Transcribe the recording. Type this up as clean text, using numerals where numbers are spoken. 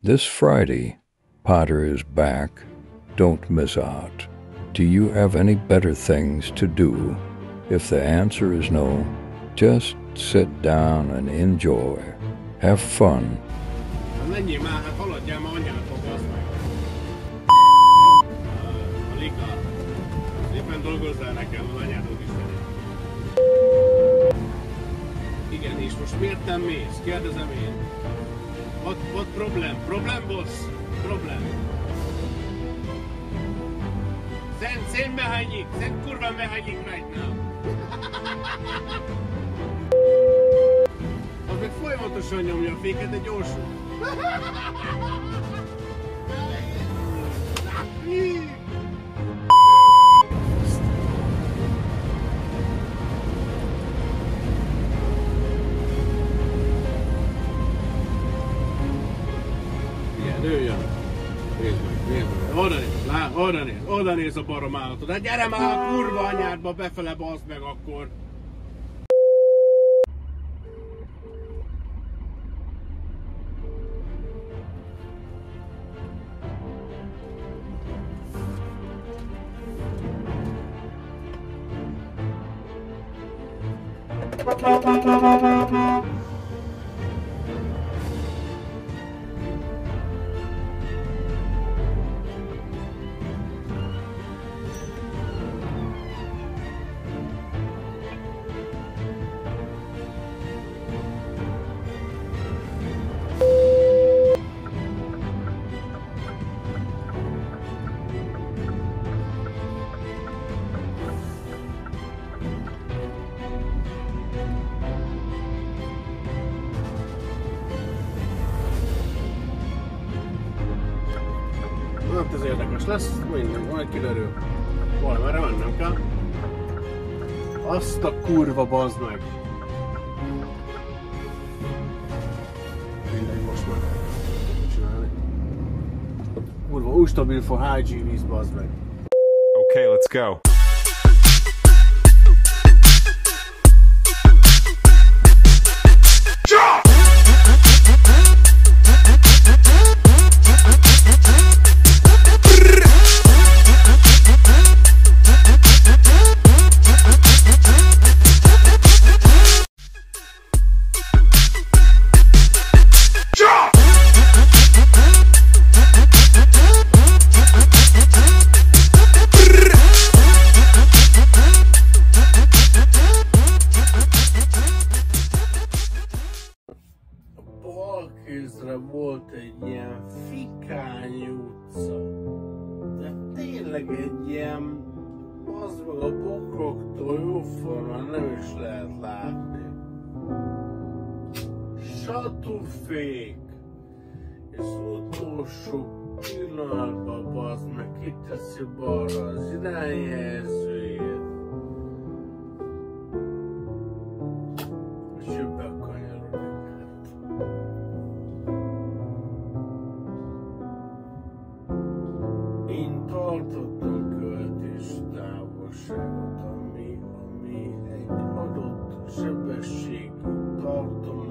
This Friday, Potter is back. Don't miss out. Do you have any better things to do? If the answer is no, just sit down and enjoy. Have fun. Menjél már, hát haladjál már anyádba, bazd meg! A Lika, éppen dolgozzál nekem, az anyádod is legyen. Igen, és most miért nem mész? Kérdezem én. What problem? Problem, boss? Problem. Send mechanic! Send kurva mechanic right now! Az meg folyamatosan nyomja a féket, de gyorsul. Igen, ő jön. Nézd meg. Oda néz a barom állatod. Hát gyere már a kurva anyádba befele, bazd meg akkor. Hát ez érdekes lesz, minden, majd kiderül. Valamerre mennem kell. Azt a kurva, bazd meg! Mindegy, most már csinálni. Kurva, ustabil for high G víz, bazd meg! Okay, let's go. Balkézre volt egy ilyen fikány utca, de tényleg egy ilyen, az meg a bokroktól jóformán nem is lehet látni. Satúfék, és utolsó pillanatban bazd meg kiteszi balra az irányjelzőjét. És ő bekanyarodik át. Én tartottam követés távolságot, ami egy adott sebességű tartomány